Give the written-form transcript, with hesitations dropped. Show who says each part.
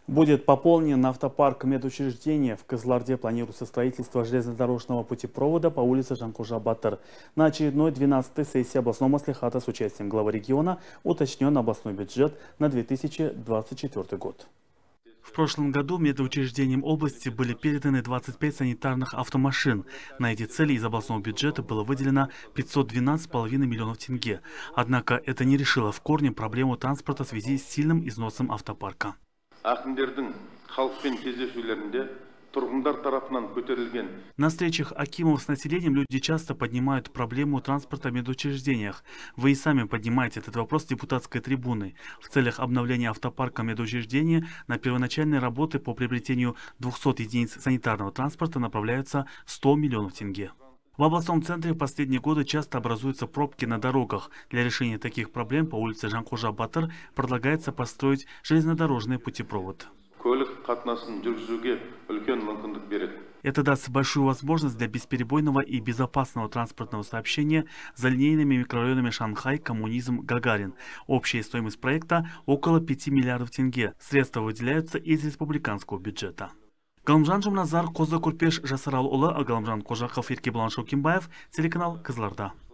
Speaker 1: Будет пополнен автопарк медучреждения. В Кызылорде планируется строительство железнодорожного путепровода по улице Жанкожа-Батыр. На очередной 12-й сессии областного маслихата с участием главы региона уточнен областной бюджет на 2024 год.
Speaker 2: В прошлом году медучреждениям области были переданы 25 санитарных автомашин. На эти цели из областного бюджета было выделено 512,5 миллионов тенге. Однако это не решило в корне проблему транспорта в связи с сильным износом автопарка. На встречах акимов с населением люди часто поднимают проблему транспорта в медучреждениях. Вы и сами поднимаете этот вопрос с депутатской трибуны. В целях обновления автопарка медучреждения на первоначальные работы по приобретению 200 единиц санитарного транспорта направляются 100 миллионов тенге. В областном центре в последние годы часто образуются пробки на дорогах. Для решения таких проблем по улице Жанкожа-Батыр предлагается построить железнодорожный путепровод. Это даст большую возможность для бесперебойного и безопасного транспортного сообщения за линейными микрорайонами Шанхай, Коммунизм, Гагарин. Общая стоимость проекта около 5 миллиардов тенге. Средства выделяются из республиканского бюджета. Галымжан Жумназар, Коза Курпеш, Жасарал Улы, Галымжан Кожаков, Еркебулан Шаукимбаев, телеканал Кызылорда.